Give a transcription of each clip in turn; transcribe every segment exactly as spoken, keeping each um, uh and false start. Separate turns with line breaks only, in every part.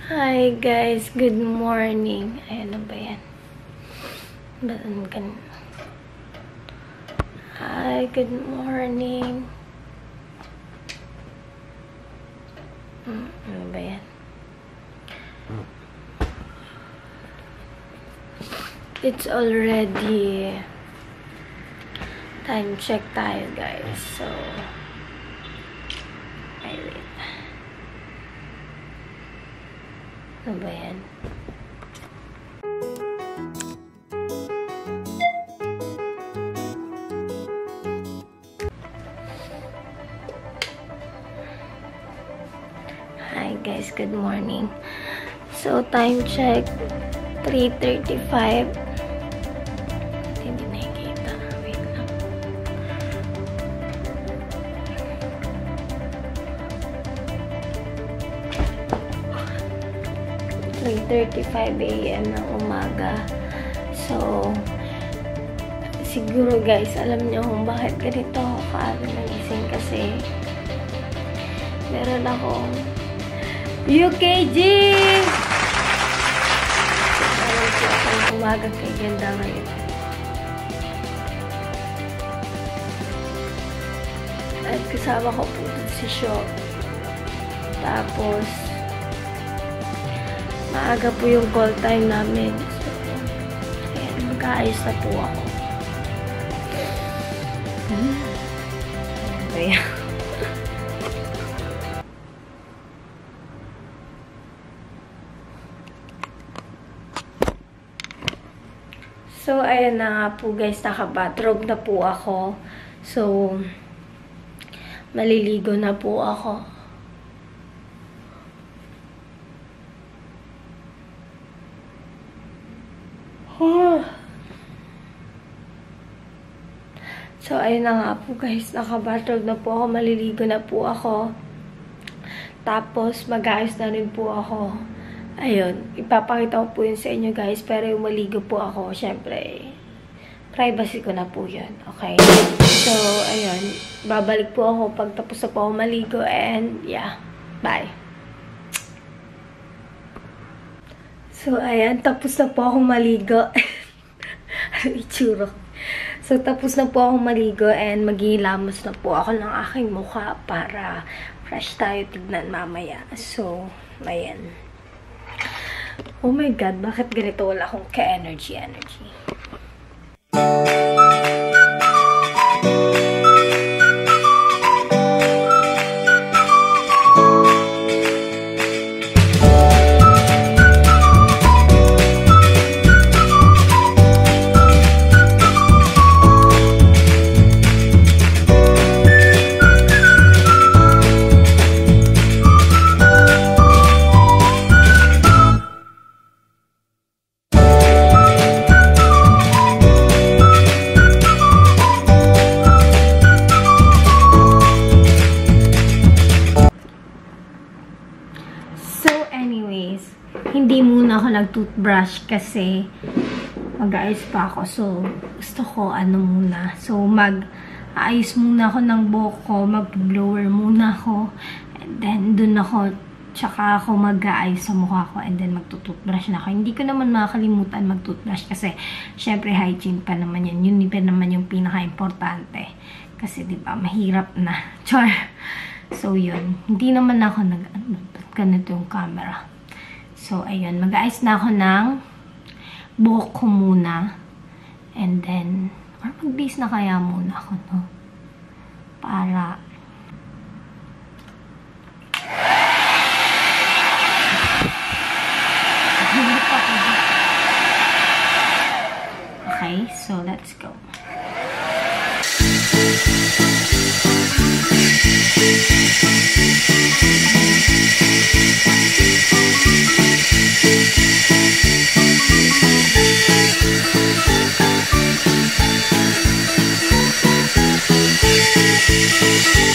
Hi guys, good morning. Ayan na ba yan? Ba't kan? Hi, good morning. Hmm, ano ba yan? It's already time check tayo guys. So, ay wait. Ano ba yan? Hi guys, good morning. So, time check three thirty-five. Hindi nakikita. Wait lang. three thirty-five a m ng umaga. So, siguro guys, alam niyo kung bakit ganito ako kaaga nagising kasi meron akong U K G! Alam ko akong umaga kay ganda ngayon. At kasama ko po si Shaw. Tapos, maaga po yung call time namin. So, ayan, magkaayos na po ako. Hmm. Ayan. So, ayan na nga po guys, naka-bathrobe na po ako. So, maliligo na po ako. So, ayun na nga po guys. Naka-bathrobe na po ako. Maliligo na po ako. Tapos, mag-ayos na rin po ako. Ayun. Ipapakita ko po yun sa inyo guys. Pero yung maligo po ako, syempre, privacy ko na po yun. Okay? So, ayun. Babalik po ako pag tapos na po ako maligo. And, yeah. Bye. So, ayan. Tapos na po akong maligo. Itsura. So, tapos na po akong maligo and maghihilamos na po ako ng aking mukha para fresh tayo tignan mamaya. So, ayan. Oh my God, bakit ganito wala akong ka-energy energy? Hindi muna ako nag-toothbrush kasi mag-aayos pa ako. So, gusto ko ano muna. So, mag-aayos muna ako ng buhok ko. Mag-blower muna ako. And then, dun ako, tsaka ako mag-aayos sa mukha ko. And then, mag-toothbrush na ako. Hindi ko naman makakalimutan mag-toothbrush kasi, syempre, hygiene pa naman yan. Yun pa naman yung pinaka-importante. Kasi, di ba, mahirap na. Char! So, yun. Hindi naman ako nag- ganito yung camera. So, ayun. Mag-aayos na ako ng buhok ko muna. And then, or mag-base na kaya muna ako, no? Para, okay, so let's go. We'll be right back.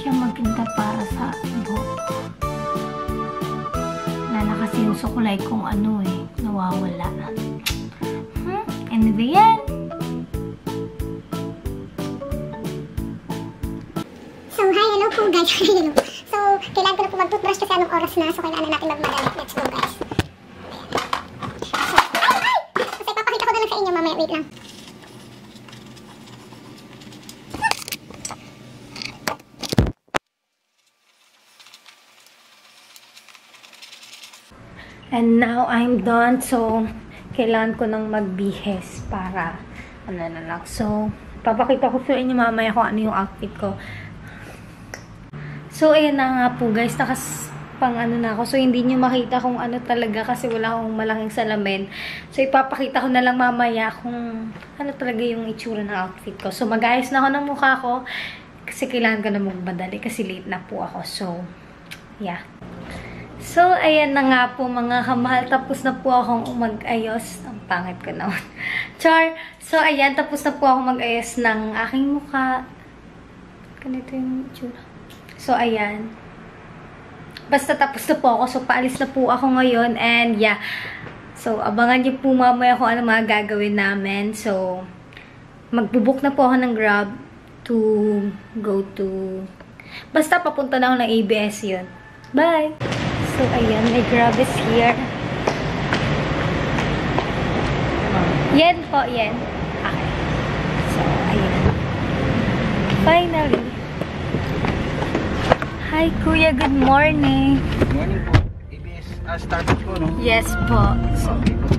siya maganda para sa buhok. Lala kasi yung sukulay kung ano eh, nawawala. Hmm? Ano ba yan?
So, hi, hello po guys. Hello. So, kailangan ko na po mag-toothbrush kasi anong oras na. So, kailangan natin magmadali. Let's go guys. So, ay, ay! Kasi papakita ko na lang sa inyo mamaya. Wait lang.
And now, I'm done. So, kailangan ko nang magbihis para, ano na lang. So, papakita ko sa inyo mamaya kung ano yung outfit ko. So, ayan na nga po guys. Nakas pang ano na ako. So, hindi nyo makita kung ano talaga kasi wala akong malaking salamin. So, ipapakita ko na lang mamaya kung ano talaga yung itsura ng outfit ko. So, mag-ayos na ako ng mukha ko kasi kailangan ko na magmadali kasi late na po ako. So, yeah. So, ayan na nga po mga kamahal. Tapos na po akong mag-ayos. Ang pangit ko naman. Char! So, ayan. Tapos na po akong mag-ayos ng aking mukha. Ganito yung itsura. So, ayan. Basta tapos na po ako. So, paalis na po ako ngayon. And, yeah. So, abangan niyo po mamaya kung ano mga gagawin namin. So, magbubook na po ako ng Grab to go to... Basta papunta na ako ng A B S yun. Bye! So, ayan. My Grab is here. Yen po, yen. Okay. So, ayan. Finally. Hi, Kuya. Good morning.
Good morning po. A B S, uh, started po, no?
Yes po. So,
Okay po.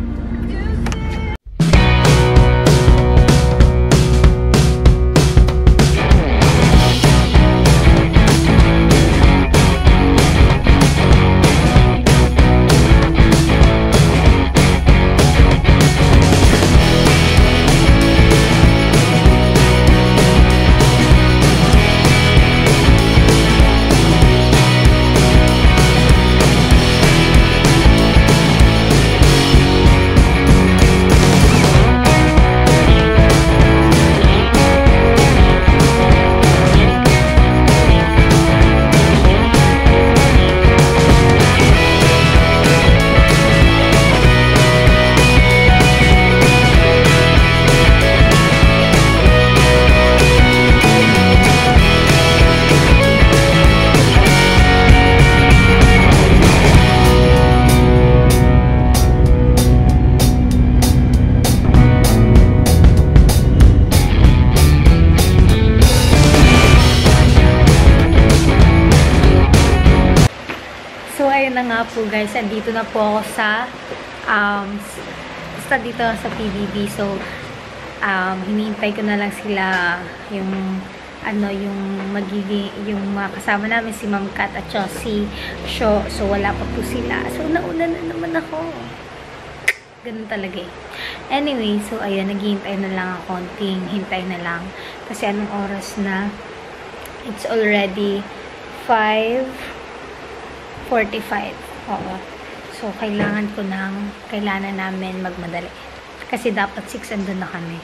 na nga po guys, andito na po ako sa um, basta dito sa P B B. So, um, hinihintay ko na lang sila yung ano, yung magiging, yung mga kasama namin, si Ma'am Kat at si Sho. So, wala pa po sila. So, nauna na naman ako. Ganun talaga eh. Anyway, so, ayan, naghihintay na lang ako. Konting hintay na lang. Kasi anong oras na? It's already five forty-five. Oo. So, kailangan ko nang, kailangan namin magmadali. Kasi dapat six andun na kami.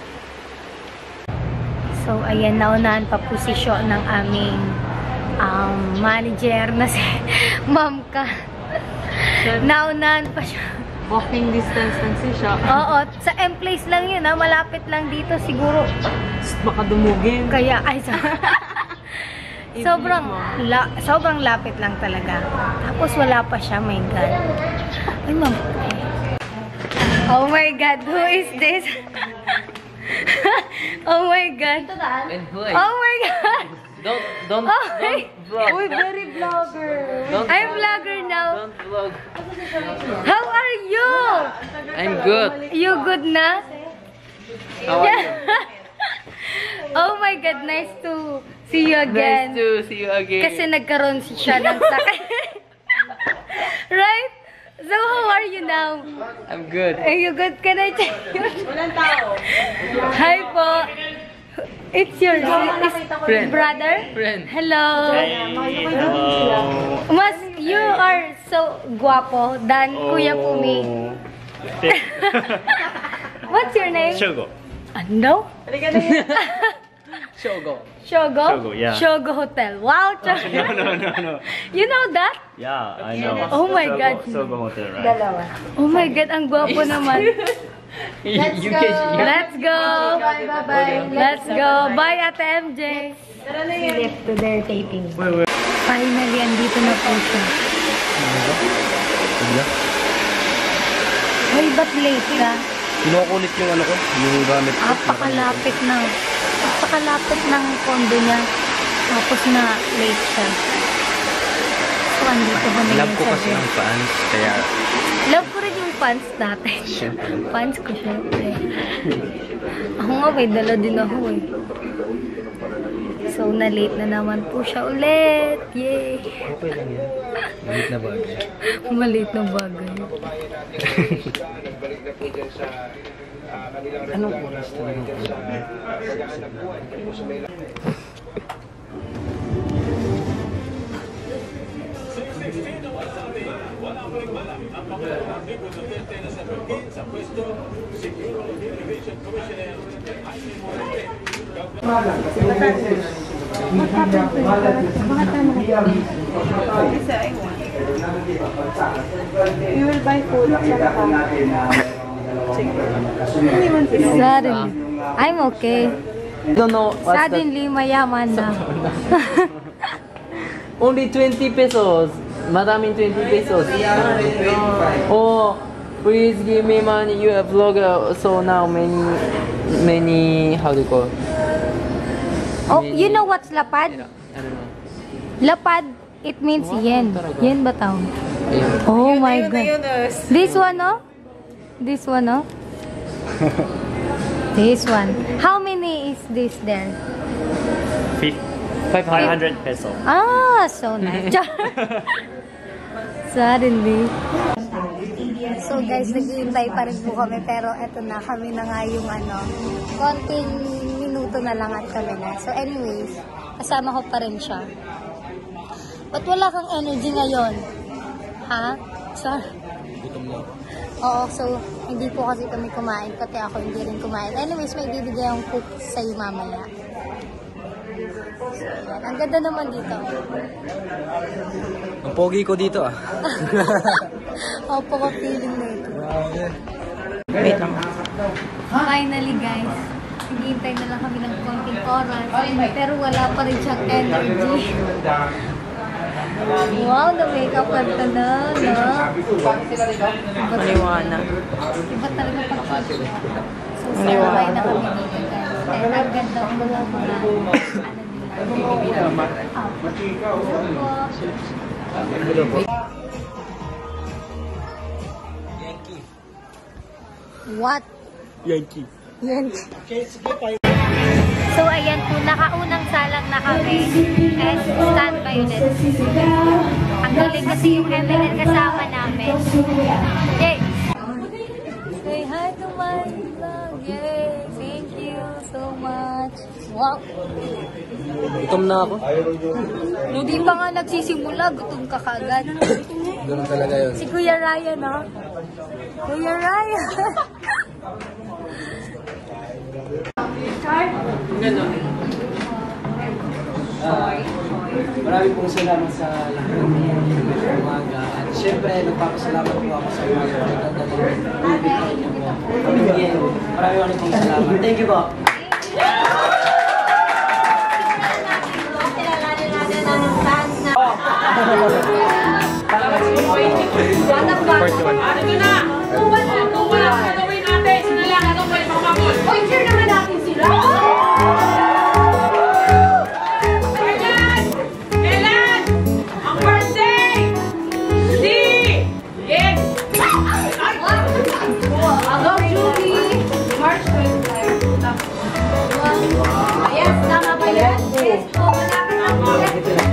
So, ayan, naunahan pa po si Sho ng aming um, manager na si Ma'am Ka. Naunahan pa siya.
Walking distance lang si Sho.
Oo. Sa M-Place lang yun, ha? Malapit lang dito siguro.
Baka dumugin.
Kaya, ay, so, sobrang, la, sobrang lapit lang talaga. Tapos wala pa siya, my God. Ay, Ma'am. Oh my God, who is this? Oh my God.
And who I?
Oh my God.
Don't, don't,
Oh my-
don't vlog.
Uy, very vlogger.
Don't,
I'm vlogger now.
don't vlog.
How are you?
I'm good.
You good na?
How are you?
Oh my God, nice to see you again.
Nice to see you again.
Kasi nagkaroon siya ng sakit. Right? So, how are you now?
I'm good.
Are you good? Can I check you? Hi po. It's your it's
Friend.
brother?
Friend.
Hello. Mas, you are so guapo than Kuya Pumi. What's your name?
Shogo.
Ano?
Shogo.
Shogo?
Shogo, yeah.
Shogo Hotel. Wow,
No, no, no, no.
You know that?
Yeah, I know.
Oh my
Sogo,
God.
Sogo Hotel, right?
Dalawa.
Oh my God, ang gwapo naman.
Let's
go.
Let's go.
Bye, bye, bye.
Let's go. Bye, Ate M J.
Left to their taping.
Finally, andito na po siya. Hoy, ba't late ka?
Kinukulit yung ano ko, yung gamit ko.
Napakalapit na. Napakalapit ng condo niya. Tapos na late siya. So, andito ko na
Love
yun
ko
sa
kasi
bed.
ng fans, kaya...
Love ko rin yung fans natin.
Siyempre.
Fans ko, syempre. Ako nga, may dala din ako eh. So, na-late na naman po siya ulit. Yay!
Okay lang yan. Malit na bagay.
Malit na bagay.
Anong oras talagang ulan?
We will buy food.
Suddenly. I'm okay.
I don't know what's that.
Suddenly, mayaman na.
Only twenty pesos. Madam in twenty pesos. Oh, please give me money. You are vlogger. So now many, many, how do you call?
Oh, you know what's lapad?
I don't know.
Lapad, it means yen. Yen ba tawag?
Yeah.
Oh my God. This one, oh? This one, oh? This one. How many is this there?
five hundred peso.
Ah, so nice. Suddenly. So guys, naghihintay pa rin po kami pero eto na, kami na nga yung ano, konting minuto na lang at kami na. So anyways, kasama ko pa rin siya. Ba't wala kang energy ngayon? Ha? Sorry. Oo, so hindi po kasi kami kumain, pati ako hindi rin kumain. Anyways, may bibigay akong cook sa'yo mamaya. So, yan. Ang ganda naman dito.
Ang pogi ko dito ah.
Opo ko feeling na ito.
Wait lang.
Finally guys, naghihintay na lang kami ng konting oras. Pero wala pa rin siyang energy. Wow, na-makeup ka na, no?
Maliwanag.
Iba talaga pag siya. So, sabay na kami dito guys. And ang ganda ng mga mga ano nila. What?
Yankee.
Yankee. So, ayan po, nakaunang salang na kami. And standby ulit. Ang galing kasi yung Evelyn kasama namin. Yay! Say hi to my vlog. Yay! Thank you so much. Wow!
Gutom na ako.
Hindi pa nga nagsisimula, gutom ka kagad.
Ganun talaga yun.
Si Kuya Ryan, no? Kuya Ryan!
Uh, marami pong salamat sa lahat ng umaga. At syempre, nagpapasalamat po ako sa mga pagkakanda ng bibig ko. Marami marami pong salamat. Thank you po.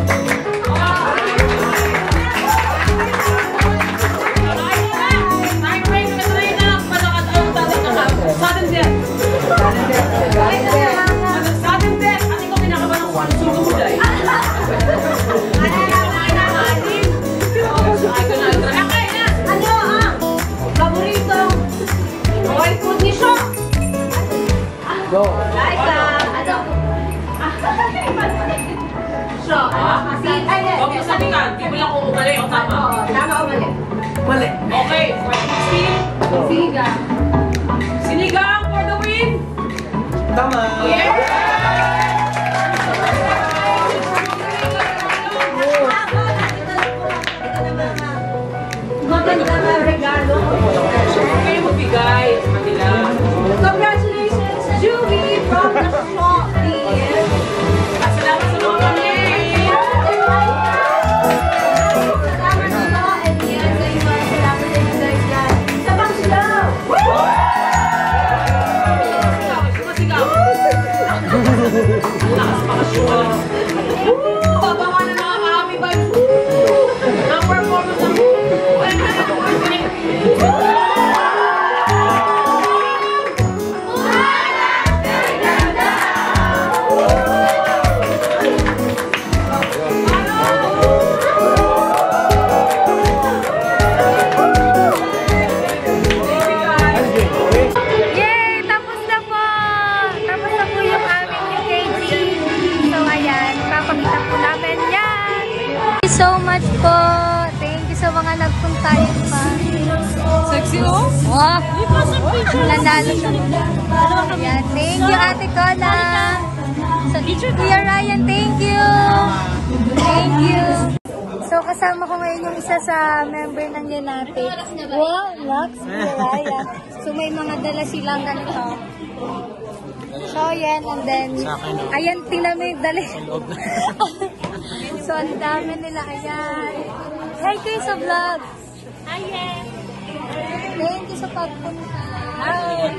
Yes, siya. Huwag mo sabihan. Di mo lang kung umali o tama.
Tama o mali?
Mali. Okay. Speed.
Sinigang.
Sinigang for the win.
Tama!
Maganda na regalo.
Kayo magbigay sa kanila.
Congratulations, Julie, from the Shopee.
At salamat sa mga pamilya.
Salamat sila. And yes, sa iyo, salamat din guys dyan. Isa pang sila.
Sumasigaw. Lakas pa kasi. Baka na nakaka-happy vibes. Ang performance ng
Yay! Tapos na po! Tapos na po yung aming U K G. So, ayan. Papakita po namin yan. Thank you so much po. Thank you sa mga nagpuntayan pa.
sexy, oh?
Wow! Nanalo siya. Ayan. Thank you, Ate Kona. So, Kuya Ryan, thank you. Thank you. So, kasama ko ngayon yung isa sa member ng Yanate. Wow, Max, Kuya Ryan. So, may mga dala silang ganito. So, yan. And then, ayan, tingnan mo yung dala. So, ang dami nila. Ayan. Hi kayo sa vlog. Hi, yes. Thank you sa pagpunta. Hi.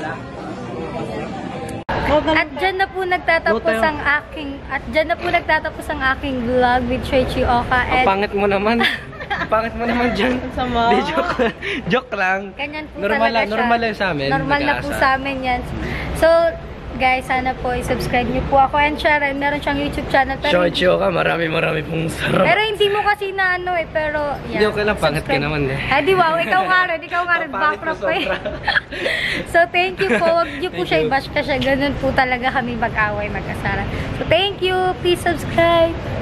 At dyan na po nagtatapos ang aking at dyan na po nagtatapos ang aking vlog with Chechi Oka.
Ang pangit mo naman. Ang pangit mo naman dyan.
Sama.
Di, joke, joke lang.
Ganyan po
Normal
talaga
lang,
siya.
normal lang sa amin.
Normal na po
Nag-aasa.
sa amin yan. So, guys, sana po i-subscribe niyo po ako and share. And meron siyang YouTube channel. Pero,
Chechi Oka, marami marami pong sarap.
pero hindi mo kasi na ano eh. Pero, yeah.
Hindi, okay lang, pangit ka
subscribe.
naman eh.
Ay, di wow. Ikaw nga rin. Ikaw nga rin.
Ang pangit
Backdrop
mo
pa eh.
sobra.
So, thank you po. Huwag niyo po
Thank
siya
you.
i-bash kasi ganun po talaga kami mag-away, mag-asaran. So, thank you. Please subscribe.